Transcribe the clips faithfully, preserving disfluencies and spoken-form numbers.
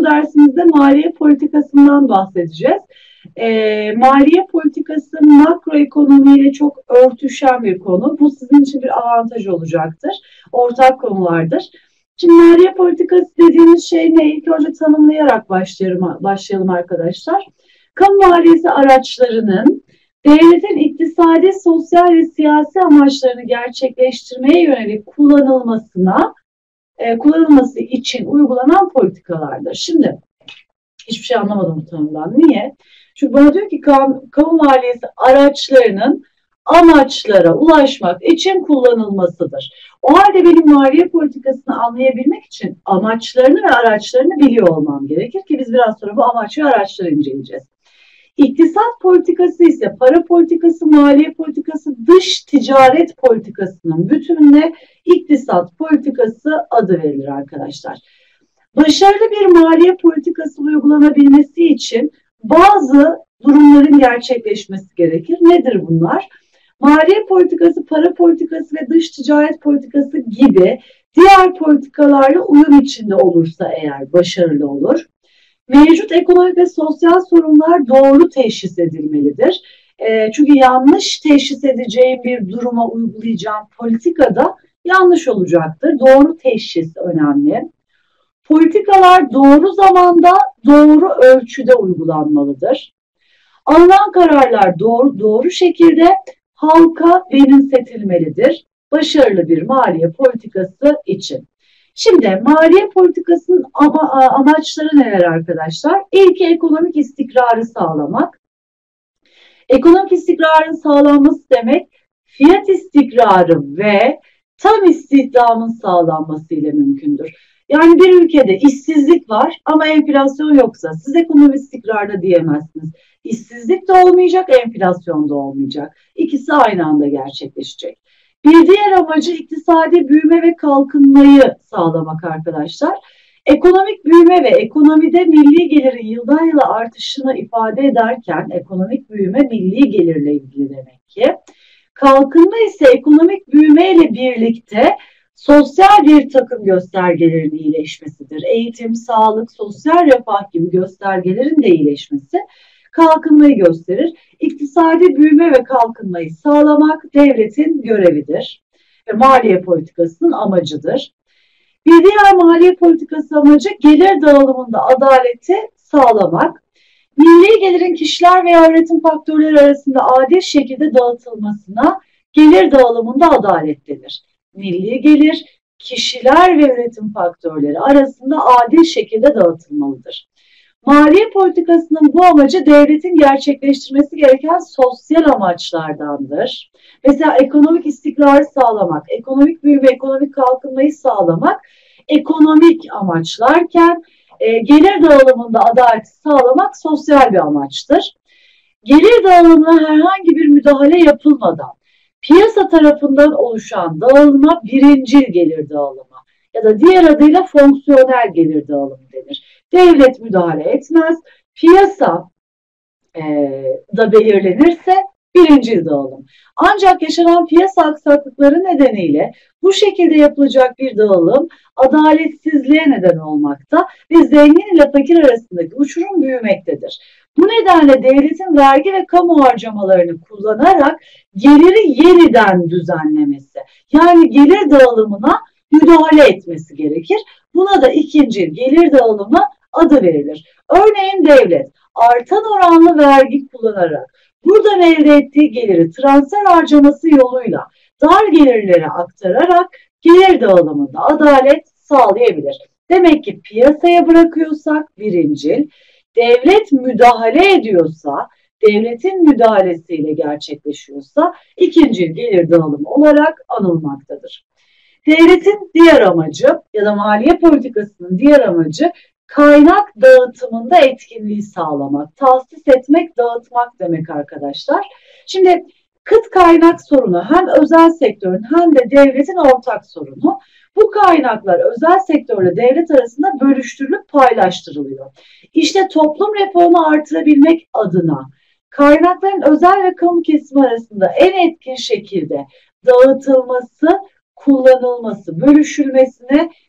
dersimizde maliye politikasından bahsedeceğiz. E, maliye politikası makroekonomiyle çok örtüşen bir konu. Bu sizin için bir avantaj olacaktır. Ortak konulardır. Şimdi maliye politikası dediğimiz şey ne? İlk önce tanımlayarak başlayalım, başlayalım arkadaşlar. Kamu maliyesi araçlarının devletin iktisadi, sosyal ve siyasi amaçlarını gerçekleştirmeye yönelik kullanılmasına, e, kullanılması için uygulanan politikalardır. Şimdi hiçbir şey anlamadım bu tanımdan. Niye? Çünkü bana diyor ki kamu, kamu maliyesi araçlarının amaçlara ulaşmak için kullanılmasıdır. O halde benim maliye politikasını anlayabilmek için amaçlarını ve araçlarını biliyor olmam gerekir ki biz biraz sonra bu amaç ve araçları inceleyeceğiz. İktisat politikası ise para politikası, maliye politikası, dış ticaret politikasının bütününe iktisat politikası adı verilir arkadaşlar. Başarılı bir maliye politikası uygulanabilmesi için bazı durumların gerçekleşmesi gerekir. Nedir bunlar? Maliye politikası, para politikası ve dış ticaret politikası gibi diğer politikalarla uyum içinde olursa eğer başarılı olur. Mevcut ekonomik ve sosyal sorunlar doğru teşhis edilmelidir. E, çünkü yanlış teşhis edeceğim bir duruma uygulayacağım politikada yanlış olacaktır. Doğru teşhis önemli. Politikalar doğru zamanda, doğru ölçüde uygulanmalıdır. Alınan kararlar doğru, doğru şekilde halka benimsetilmelidir. Başarılı bir maliye politikası için. Şimdi maliye politikasının ama, amaçları neler arkadaşlar? İlki ekonomik istikrarı sağlamak. Ekonomik istikrarın sağlanması demek fiyat istikrarı ve tam istihdamın sağlanması ile mümkündür. Yani bir ülkede işsizlik var ama enflasyon yoksa siz ekonomik istikrarda diyemezsiniz. İşsizlik de olmayacak, enflasyon da olmayacak. İkisi aynı anda gerçekleşecek. Bir diğer amacı iktisadi büyüme ve kalkınmayı sağlamak arkadaşlar. Ekonomik büyüme ve ekonomide milli gelirin yıldan yıla artışını ifade ederken ekonomik büyüme milli gelirle ilgili demek ki. Kalkınma ise ekonomik büyüme ile birlikte sosyal bir takım göstergelerin iyileşmesidir. Eğitim, sağlık, sosyal refah gibi göstergelerin de iyileşmesi kalkınmayı gösterir. İktisadi büyüme ve kalkınmayı sağlamak devletin görevidir ve maliye politikasının amacıdır. Bir diğer maliye politikası amacı gelir dağılımında adaleti sağlamak. Milli gelirin kişiler veya üretim faktörleri arasında adil şekilde dağıtılmasına gelir dağılımında adalet denir. Milli gelir kişiler ve üretim faktörleri arasında adil şekilde dağıtılmalıdır. Maliye politikasının bu amacı devletin gerçekleştirmesi gereken sosyal amaçlardandır. Mesela ekonomik istikrarı sağlamak, ekonomik büyüme, ekonomik kalkınmayı sağlamak ekonomik amaçlarken e, gelir dağılımında adaleti sağlamak sosyal bir amaçtır. Gelir dağılımına herhangi bir müdahale yapılmadan piyasa tarafından oluşan dağılıma birincil gelir dağılımı ya da diğer adıyla fonksiyonel gelir dağılımı denir. Devlet müdahale etmez, piyasa e, da belirlenirse birincil dağılım. Ancak yaşanan piyasa aksaklıkları nedeniyle bu şekilde yapılacak bir dağılım adaletsizliğe neden olmakta ve zengin ile fakir arasındaki uçurum büyümektedir. Bu nedenle devletin vergi ve kamu harcamalarını kullanarak geliri yeniden düzenlemesi, yani gelir dağılımına müdahale etmesi gerekir. Buna da ikinci gelir dağılımı adı verilir. Örneğin devlet artan oranlı vergi kullanarak buradan elde ettiği geliri transfer harcaması yoluyla dar gelirlere aktararak gelir dağılımında adalet sağlayabilir. Demek ki piyasaya bırakıyorsak birincil, devlet müdahale ediyorsa, devletin müdahalesiyle gerçekleşiyorsa ikinci gelir dağılımı olarak anılmaktadır. Devletin diğer amacı ya da maliye politikasının diğer amacı kaynak dağıtımında etkinliği sağlamak, tahsis etmek, dağıtmak demek arkadaşlar. Şimdi kıt kaynak sorunu hem özel sektörün hem de devletin ortak sorunu. Bu kaynaklar özel sektörle devlet arasında bölüştürülüp paylaştırılıyor. İşte toplum refahını artırabilmek adına kaynakların özel ve kamu kesimi arasında en etkin şekilde dağıtılması, kullanılması, bölüşülmesine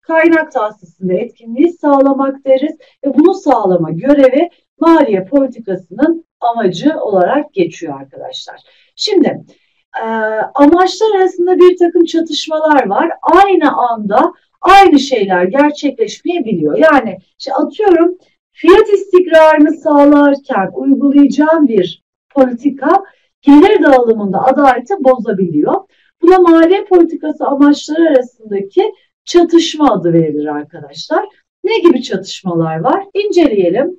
kaynak tahsisinde etkinliği sağlamak deriz ve bunu sağlama görevi maliye politikasının amacı olarak geçiyor arkadaşlar. Şimdi e, amaçlar arasında bir takım çatışmalar var. Aynı anda aynı şeyler gerçekleşmeyebiliyor. Yani işte atıyorum fiyat istikrarını sağlarken uygulayacağım bir politika gelir dağılımında adaleti bozabiliyor. Buna maliye politikası amaçları arasındaki çatışma adı verilir arkadaşlar. Ne gibi çatışmalar var? İnceleyelim.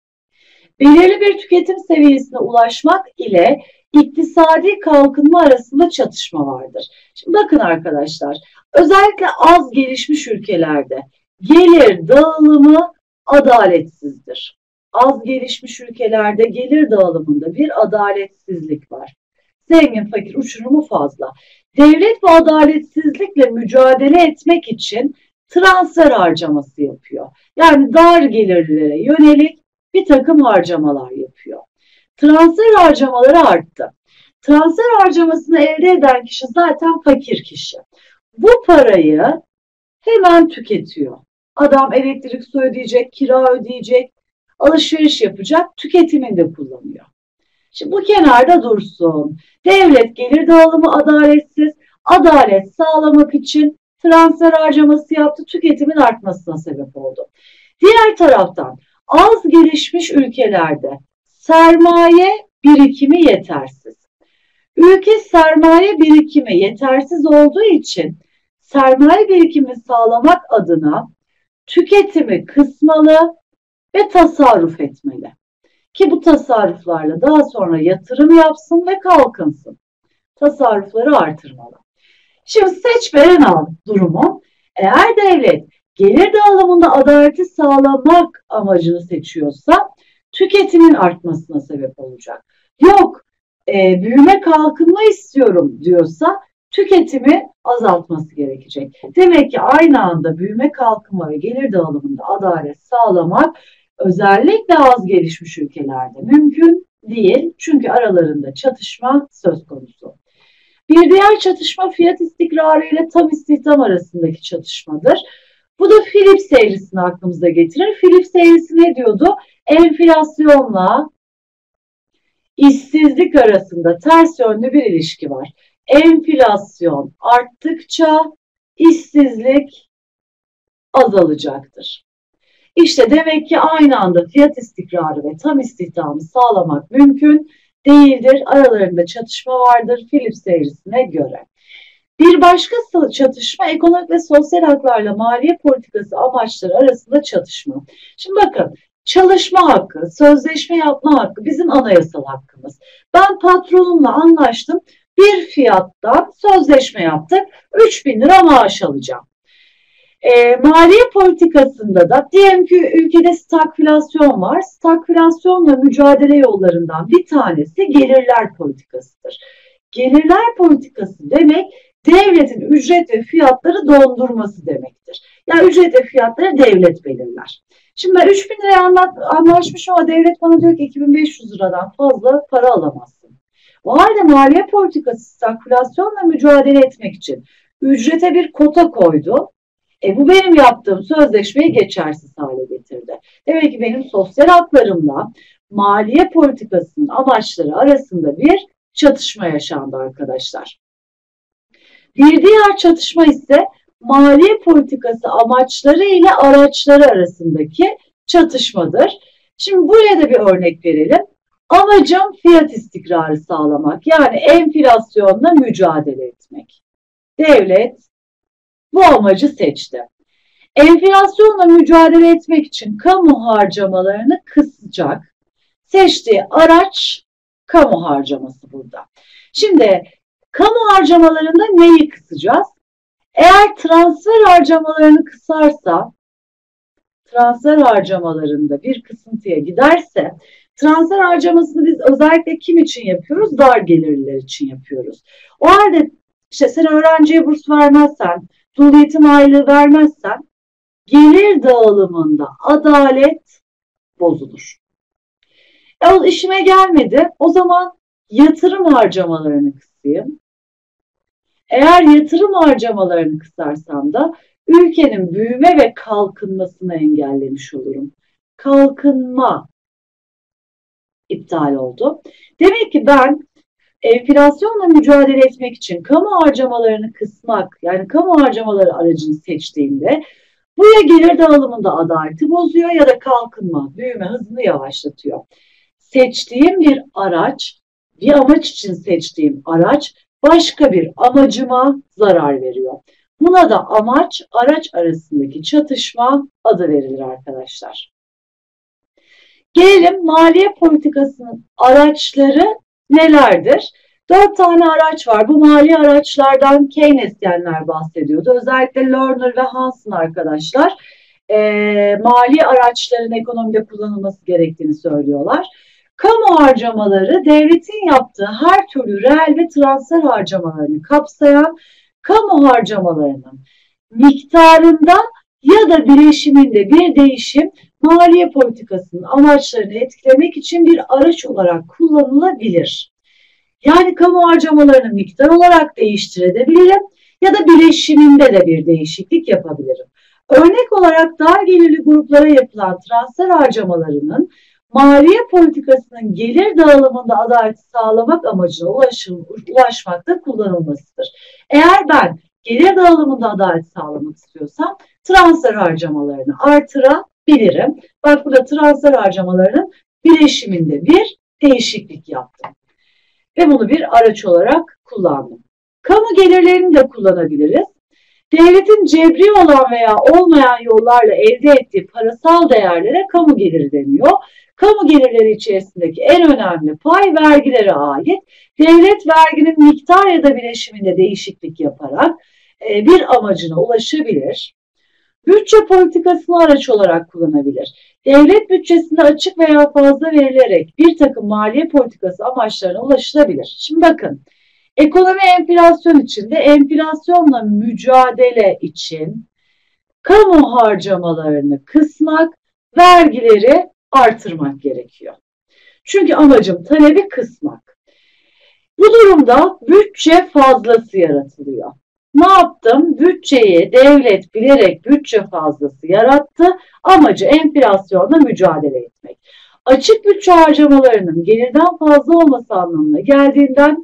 Belirli bir tüketim seviyesine ulaşmak ile iktisadi kalkınma arasında çatışma vardır. Şimdi bakın arkadaşlar, özellikle az gelişmiş ülkelerde gelir dağılımı adaletsizdir. Az gelişmiş ülkelerde gelir dağılımında bir adaletsizlik var. Zengin fakir uçurumu fazla. Devlet bu adaletsizlikle mücadele etmek için transfer harcaması yapıyor. Yani dar gelirlere yönelik bir takım harcamalar yapıyor. Transfer harcamaları arttı. Transfer harcamasını elde eden kişi zaten fakir kişi. Bu parayı hemen tüketiyor. Adam elektrik su ödeyecek, kira ödeyecek, alışveriş yapacak, tüketiminde kullanıyor. Şimdi bu kenarda dursun. Devlet gelir dağılımı adaletsiz, adalet sağlamak için transfer harcaması yaptı, tüketimin artmasına sebep oldu. Diğer taraftan az gelişmiş ülkelerde sermaye birikimi yetersiz. Ülke sermaye birikimi yetersiz olduğu için sermaye birikimi sağlamak adına tüketimi kısmalı ve tasarruf etmeli. Ki bu tasarruflarla daha sonra yatırım yapsın ve kalkınsın. Tasarrufları artırmalı. Şimdi seç veren al durumu. Eğer devlet gelir dağılımında adaleti sağlamak amacını seçiyorsa tüketimin artmasına sebep olacak. Yok e, büyüme kalkınma istiyorum diyorsa tüketimi azaltması gerekecek. Demek ki aynı anda büyüme kalkınma ve gelir dağılımında adalet sağlamak özellikle az gelişmiş ülkelerde mümkün değil. Çünkü aralarında çatışma söz konusu. Bir diğer çatışma fiyat istikrarı ile tam istihdam arasındaki çatışmadır. Bu da Phillips eğrisini aklımıza getirir. Phillips eğrisi ne diyordu? Enflasyonla işsizlik arasında ters yönlü bir ilişki var. Enflasyon arttıkça işsizlik azalacaktır. İşte demek ki aynı anda fiyat istikrarı ve tam istihdamı sağlamak mümkün değildir. Aralarında çatışma vardır Phillips eğrisine göre. Bir başka çatışma ekonomik ve sosyal haklarla maliye politikası amaçları arasında çatışma. Şimdi bakın çalışma hakkı, sözleşme yapma hakkı bizim anayasal hakkımız. Ben patronumla anlaştım, bir fiyattan sözleşme yaptık, üç bin lira maaş alacağım. E, maliye politikasında da diyelim ki ülkede stagflasyon var. Stagflasyonla mücadele yollarından bir tanesi gelirler politikasıdır. Gelirler politikası demek devletin ücret ve fiyatları dondurması demektir. Yani ücret ve fiyatları devlet belirler. Şimdi ben üç bin liraya anlaşmışım ama devlet bana diyor ki iki bin beş yüz liradan fazla para alamazsın. O halde maliye politikası stagflasyonla mücadele etmek için ücrete bir kota koydu. E bu benim yaptığım sözleşmeyi geçersiz hale getirdi. Demek ki benim sosyal haklarımla maliye politikasının amaçları arasında bir çatışma yaşandı arkadaşlar. Bir diğer çatışma ise maliye politikası amaçları ile araçları arasındaki çatışmadır. Şimdi buraya da bir örnek verelim. Amacım fiyat istikrarı sağlamak, yani enflasyonla mücadele etmek. Devlet bu amacı seçti. Enflasyonla mücadele etmek için kamu harcamalarını kısacak. Seçtiği araç kamu harcaması burada. Şimdi kamu harcamalarında neyi kısacağız? Eğer transfer harcamalarını kısarsa, transfer harcamalarında bir kısıntıya giderse, transfer harcamasını biz özellikle kim için yapıyoruz? Dar gelirliler için yapıyoruz. O halde işte sen öğrenciye burs vermezsen, dul yetim aylığı vermezsen gelir dağılımında adalet bozulur. E o işime gelmedi. O zaman yatırım harcamalarını kısayım. Eğer yatırım harcamalarını kısarsam da ülkenin büyüme ve kalkınmasını engellemiş olurum. Kalkınma iptal oldu. Demek ki ben enflasyonla mücadele etmek için kamu harcamalarını kısmak, yani kamu harcamaları aracını seçtiğimde bu ya gelir dağılımında adaleti bozuyor ya da kalkınma, büyüme hızını yavaşlatıyor. Seçtiğim bir araç, bir amaç için seçtiğim araç başka bir amacıma zarar veriyor. Buna da amaç, araç arasındaki çatışma adı verilir arkadaşlar. Gelelim maliye politikasının araçları nelerdir? Dört tane araç var. Bu mali araçlardan Keynesyenler bahsediyordu. Özellikle Lerner ve Hansen arkadaşlar e, mali araçların ekonomide kullanılması gerektiğini söylüyorlar. Kamu harcamaları devletin yaptığı her türlü reel ve transfer harcamalarını kapsayan kamu harcamalarının miktarında ya da bileşiminde bir değişim maliye politikasının amaçlarını etkilemek için bir araç olarak kullanılabilir. Yani kamu harcamalarını miktar olarak değiştirebilirim ya da bileşiminde de bir değişiklik yapabilirim. Örnek olarak dar gelirli gruplara yapılan transfer harcamalarının maliye politikasının gelir dağılımında adaleti sağlamak amacına ulaşım, ulaşmakta kullanılmasıdır. Eğer ben gelir dağılımında adalet sağlamak istiyorsam transfer harcamalarını artırabilirim. Bak burada transfer harcamalarının bileşiminde bir değişiklik yaptım. Ve bunu bir araç olarak kullandım. Kamu gelirlerini de kullanabiliriz. Devletin cebri olan veya olmayan yollarla elde ettiği parasal değerlere kamu geliri deniyor. Kamu gelirleri içerisindeki en önemli pay vergilere ait. Devlet verginin miktar ya da bileşiminde değişiklik yaparak bir amacına ulaşabilir. Bütçe politikasını araç olarak kullanabilir. Devlet bütçesinde açık veya fazla verilerek bir takım maliye politikası amaçlarına ulaşılabilir. Şimdi bakın, ekonomi enflasyon içinde enflasyonla mücadele için kamu harcamalarını kısmak, vergileri artırmak gerekiyor. Çünkü amacım talebi kısmak. Bu durumda bütçe fazlası yaratılıyor. Ne yaptım? Bütçeyi devlet bilerek bütçe fazlası yarattı. Amacı enflasyonla mücadele etmek. Açık bütçe harcamalarının gelirden fazla olması anlamına geldiğinden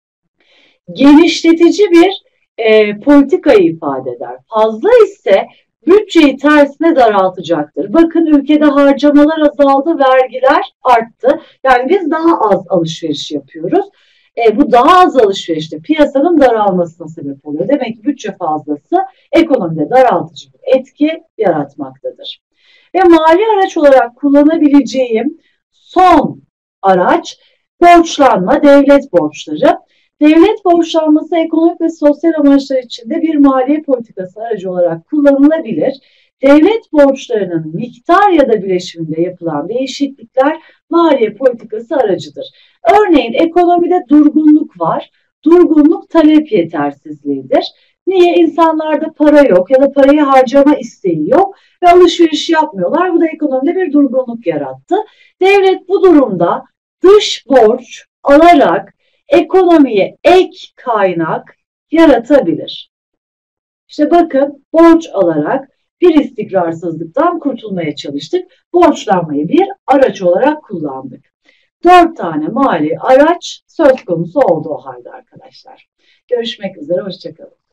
genişletici bir e, politikayı ifade eder. Fazla ise bütçeyi tersine daraltacaktır. Bakın ülkede harcamalar azaldı, vergiler arttı. Yani biz daha az alışveriş yapıyoruz. E, bu daha az alışverişte piyasanın daralmasına sebep oluyor. Demek ki bütçe fazlası ekonomide daraltıcı bir etki yaratmaktadır. Ve mali araç olarak kullanabileceğim son araç borçlanma, devlet borçları. Devlet borçlanması ekonomik ve sosyal amaçlar içinde bir maliye politikası aracı olarak kullanılabilir. Devlet borçlarının miktar ya da bileşiminde yapılan değişiklikler maliye politikası aracıdır. Örneğin ekonomide durgunluk var. Durgunluk talep yetersizliğidir. Niye? İnsanlarda para yok ya da parayı harcama isteği yok ve alışveriş yapmıyorlar. Bu da ekonomide bir durgunluk yarattı. Devlet bu durumda dış borç alarak ekonomiye ek kaynak yaratabilir. İşte bakın, borç alarak bir istikrarsızlıktan kurtulmaya çalıştık. Borçlanmayı bir araç olarak kullandık. Dört tane mali araç söz konusu oldu o halde arkadaşlar. Görüşmek üzere, hoşça kalın.